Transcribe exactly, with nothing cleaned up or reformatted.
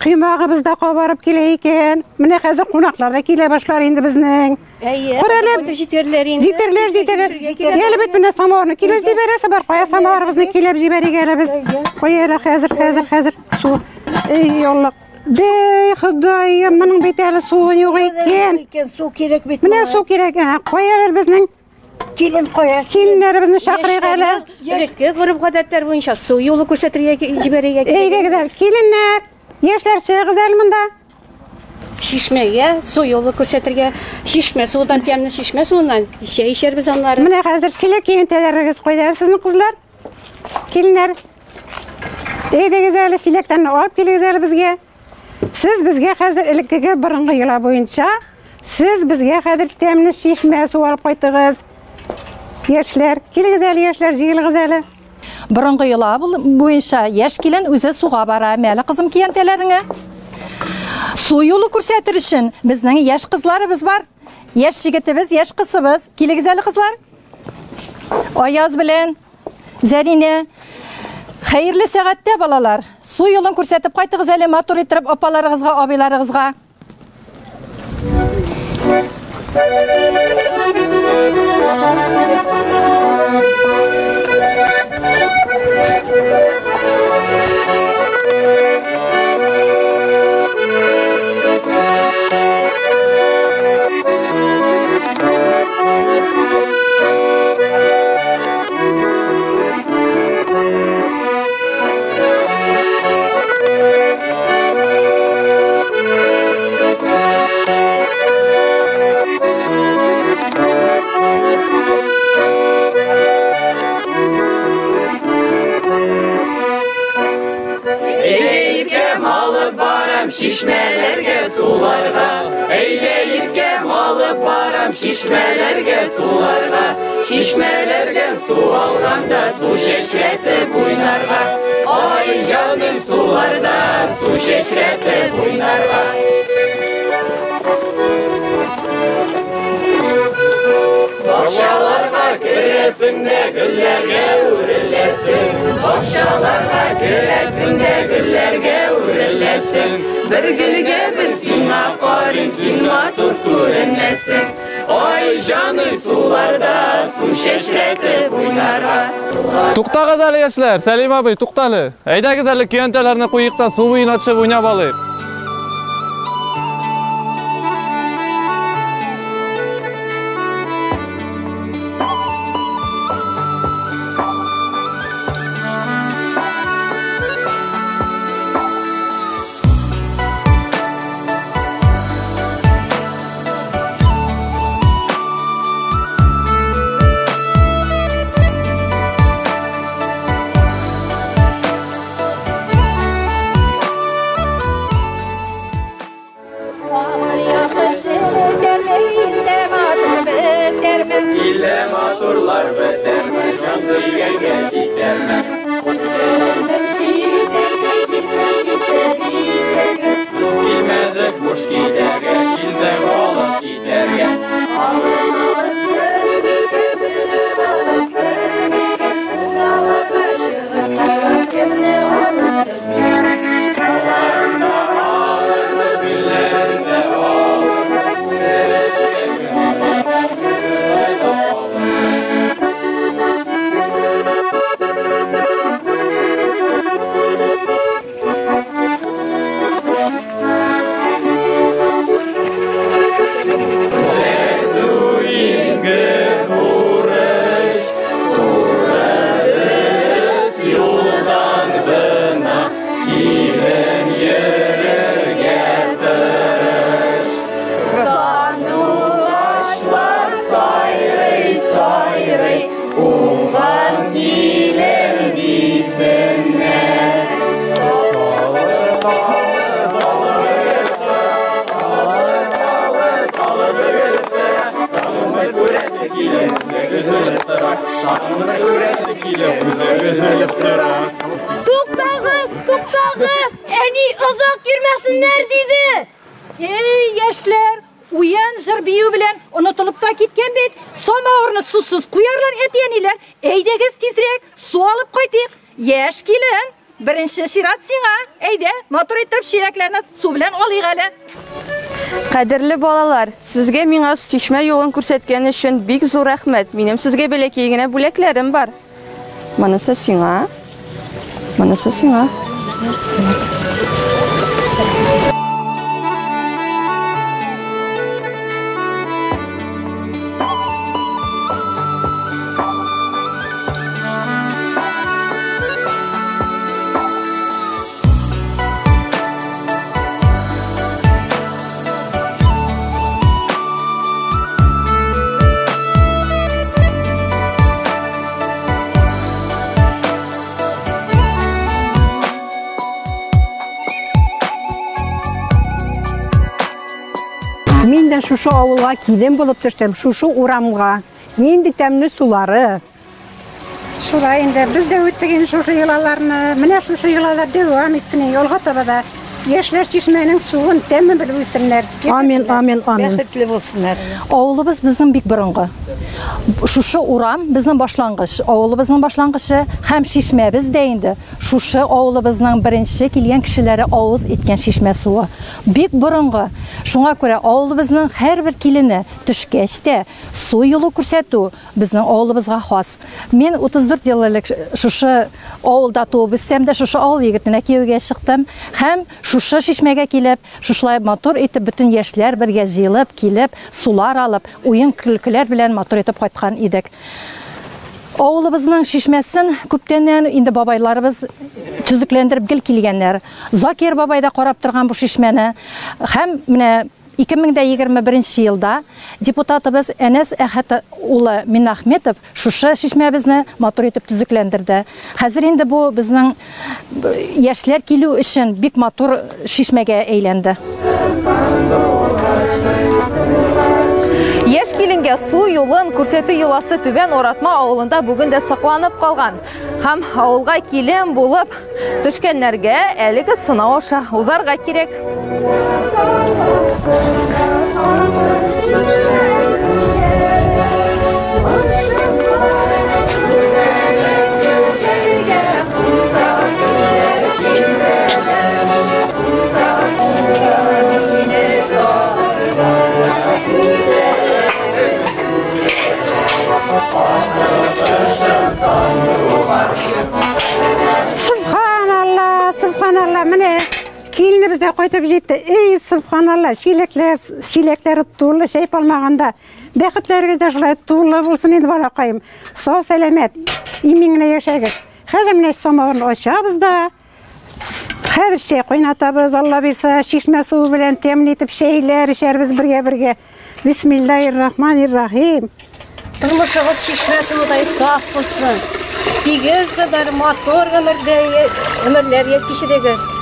Кыймагыбыз да кабарып килә икән. Менә хәзер кунаклар да килә башлар инде безнең. Әйе, җитәрләр инде. Җитәрләр, җитәрләр. Килеп бит менә самавырны килеп җибәрәсе бар. Кая самавырыбызны килеп җибәрик әле без. Кая хәзер, хәзер, хәзер су. Эй, Алла. Дей, Ходаем, моның бит әле суы юк икән. Су кирәк бит. Менә су кирәк. Кая безнең килен кая. Киленнәребезне чакырыйк әле. Элекке горып гадәтләр буенча су юлы күрсәтергә җибәрергә кирәк. Әйдәгез, киленнәр. Яшьләр чыгыз әле монда. Шишмәгә су юлы күрсәтергә, шишмә судан тәмле шишмә суыннан чәй эчәрбез аннары. Менә хәзер силәк киентәләрегез кайда сезнең кызлар? Киленнәр. Әйдәгез әле силәктән алып килегез әле безгә. Сез безгә хәзер элеккеге борынгы йола буенча, сез безгә хәзер тәмле шишмә су алып кайтыгыз. Яшьләр, килегез әле яшьләр, җыелыгыз әле. Борынгы йола буенча яшь килен үзе суга бара. Мәле кызым киентәләреңә. Су юлы күрсәтер өчен безнең яшь кызларыбыз бар. Яшь җегетебез, яшь кызыбыз. Килегез әле кызлар. Аяз белән Зәрине. Хәерле сәгатьтә балалар. Су юлын күрсәтеп кайтыгыз әле матур итеп апаларыгызга, абыйларыгызга. Şişmelerge sularga, eyleyipke alıp baram şişmelerge sularga, şişmelerge su alganda su şeşretip oynarga, ay canım sularda su şeşretip oynarga. Bakşalarga kiresin de güllerge uğurlesin, bakşalarga kiresin de güllerge uğurlesin. Bir gülge bir sinma karim sinma tutturunnesin. Ay canım sularda su şeşretip oynarga. Туктагыз әле яшьләр, Сәлим абый, тукталы. Әйдәгез әле көянтәләрне куйык та су буена төшеп уйнап алыйк. İlle maturlar biterme, cansız genge giderme. Bilmezdik kuş giderge, kilde alıp giderge. Alın alırsın, birbirine alırsın. Uzalı başığırsa, şimdi alırsın. Kollarında alırız, güllerinde alırız. Туктагыз, туктагыз, әни озак йөрмәсеннәр диде. Ey яшьләр, уян җыр бию белән онытылып та киткән бит. Самавырны сусыз куярлар әтиәниләр. Әйдәгез тизрәк, су алып кайтыйк. Яшь килен. birinchi shirat sing'a. Әйдә, мотор итеп ширәкләрне су белән алыйк әле. Кадерле балалар, сезгә миңа чишмә юлын күрсәткән өчен бик зур рәхмәт. Минем сезгә бәләкәй генә бүләкләрем бар. Монысы сиңа. Монысы сиңа. Мен де шушы авылга килен булып төштем, шушы урамга. Нинди тәмле сулары. Шулай инде без дә үттеген шушы йылаларны, менә шушы йылалар дәвам итсен, ялга таба да яшьләр чишмәнең суын тәмле белеп үсеннәр. Амин, амин, амин. Бәхетле булсыннар. Авылыбыз безнең бик борынгы. Шушы урам безнең башлангыч, авылыбызның башлангычы һәм шишмәбез дә инде. Шушы авылыбызның беренче килгән кешеләре авыз иткән шишмә суы. Бик борынгы. Шуңа күрә авылыбызның һәрбер килене төшкәч тә су юлы күрсәтү безнең авылыбызга хас. Мен утыз дүрт ел элек шушы авылда туып үссәм дә шушы авыл егетенә кияүгә чыктым һәм шушы шишмәгә килеп, шушлай мотор итеп бөтен яшьләр бергә җыелып, килеп, сулар алып, уен көлкеләр белән мотор итеп кайткан идек. Авылыбызның шишмәсен күптәннән инде бабайларыбыз төзекләндереп гел килгәннәр. Закир бабай да карап торган бу шишмәне һәм менә ике мең егерме беренче елда депутатыбыз Әнәс Әхәт улы Минахметов шушы шишмәбезне мотор итеп төзекләндерде. Хәзер инде бу безнең яшьләр килү өчен бик мотор шишмәгә әйләнде. Яшь киленгә су юлын күрсәтү йоласы Түбән Оратма авылында бүген дә сакланып калган. Һәм авылга килен булып төшкәннәргә әлеге сынау аша узарга кирәк. Subhanallah, subhanallah. Менә киленебез дә кайтып җитте. Эй, subhanallah, шилекләр, шилекләре тулы шәйп алмаганда. Бәхетләрегез дә шулай тулы булсын инде балакаем. Сау сәламәт, имиңне яшәгез. Хәзер менә самавырны ачабыз да. Хәзер чәй кайнатабыз, Алла бирсә, шишмә суы белән тәмле итеп шәйләр эчәрбез бергә-бергә. Бисмиллаһир-рахманир-рахим. Тормышыгыз шишмә суыдай саф булсын. Тигез гомер, мотор гомердә ömürlər кичерегез.